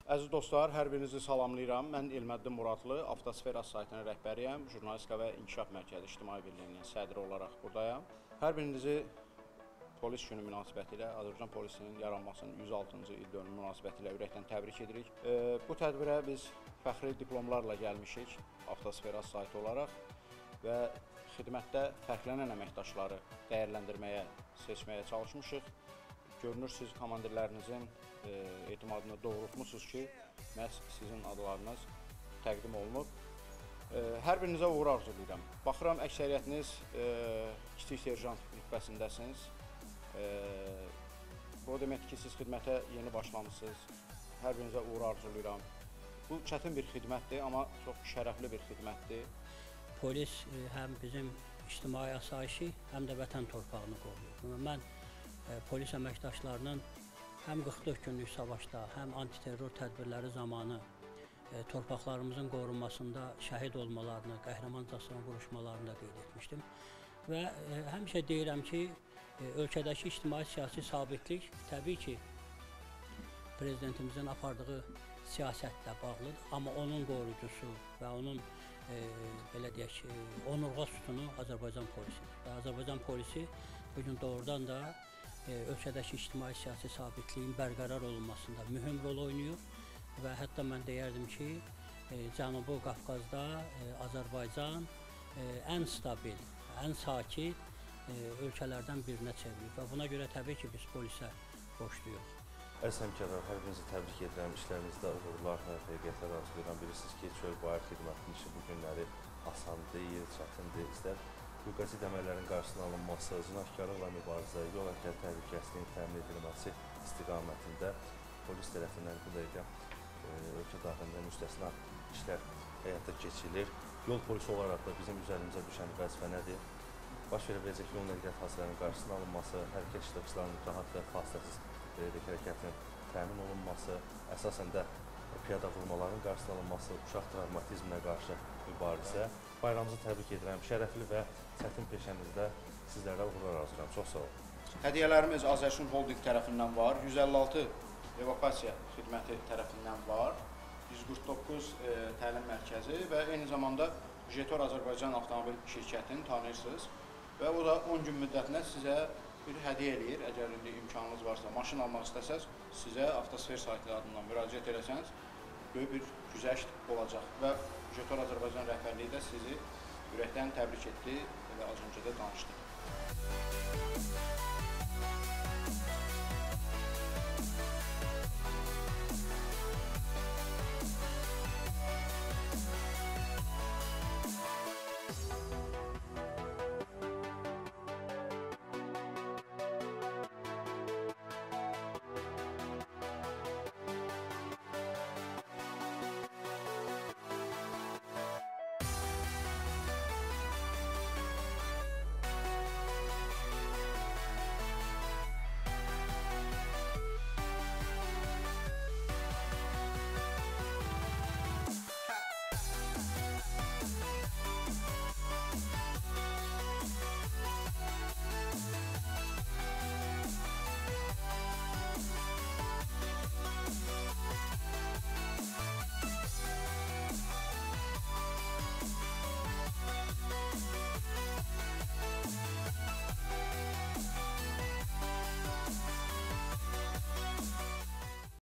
Əziz dostlar, hər birinizi salamlayıram. Mən Elməddin Muradlı, Avtosfera saytının rəhbəriyəm. Jurnalistika və İnkişaf Mərkəzi İctimai Birliyinin sədri olaraq buradayam. Hər birinizi polis günü münasibətilə, Azərbaycan polisinin yaranmasının 106-cı il dönümü münasibətilə ürəkdən təbrik edirik. Bu tədbirə biz fəxri diplomlarla gəlmişik Avtosfera saytı olaraq və xidmətdə fərqlənən əməkdaşları dəyərləndirməyə, seçməyə çalışmışıq. Görünür, siz komandirlərinizin etimadını doğrultmuşsunuz ki, məhz sizin adlarınız təqdim olunub. Hər birinizə uğur arzulayıram. Baxıram, əksəriyyətiniz kiçik serjant rütbəsindəsiniz. Bu deməkdir ki, siz xidmətə yeni başlamışsınız. Hər birinizə uğur arzulayıram. Bu çətin bir xidmətdir, amma çox şərəfli bir xidmətdir. Polis həm bizim ictimai asayişi, həm də vətən torpağını qoruyur. Mən polis əməkdaşlarının həm 44 günlük savaşda, həm antiterror tədbirləri zamanı torpaqlarımızın qorunmasında şəhid olmalarını, qəhrəmancasına vuruşmalarını da qeyd etmişdim. Və həmişə deyirəm ki, ölkədəki ictimai-siyasi sabitlik təbii ki, prezidentimizin apardığı siyasətlə bağlıdır, amma onun qoruyucusu və onun belə deyək, onurğa sütunu Azərbaycan polisidir. Və Azərbaycan polisi bugün doğrudan da ölkədəki ictimai-siyasi sabitliyin bərqərar olunmasında mühüm rol oynayır və hətta mən deyərdim ki, Cənubi Qafqazda Azərbaycan ən stabil, ən sakit ölkələrdən birinə çevrilir və buna görə təbii ki, biz polisə borcluyuq. Əziz həmkarlar, hər birinizi təbrik edirəm. İşlərinizdə uğurlar, həqiqətlər arzulayıram. Bilirsiniz ki, çöl-bayır xidmətinin işi bu günləri asan deyil, çətin deyil. İstər qazet əməllərinin qarşısının alınması, cinayətkarlıqla mübarizə, yol hərəkəti təhlükəsizliyinin təmin edilməsi istiqamətində polis tərəfindən bu dəqiqə ölkə daxilində müstəsna işlər həyata keçirilir. Yol polisi olaraq da bizim üzərimizə düşən vəzifə nədir? Baş verə biləcək yol nəqliyyat hadisələrinin qarşısının alınması, hərəkət iştirakçılarının rahat və fasiləsiz hərəkətinin təmin olunması, əsasən də piyada vurmaların qarşısının alınması, uşaq travmatizminə qarşı mübarizə. Bayramınızı təbrik edirəm. Şərəfli və çətin peşənizdə sizlərə uğurlar arzulayıram. Çox sağ olun. Hədiyələrimiz Azərsun Holding tərəfindən var, 156 evakuasiya xidməti tərəfindən var, 149 təlim mərkəzi və eyni zamanda Jetor Azərbaycan Avtomobil şirkətini tanıyırsınız və o da 10 gün müddətinə sizə bir hədiyyə eləyir. Əgər indi imkanınız varsa, maşın almaq istəsəz, sizə Avtosfer saytı adından müraciət eləsəniz, böyük bir güzəşt olacaq və Jetor Azərbaycan rəhbərliyi də sizi ürəkdən təbrik etdi və az öncə də danışdı.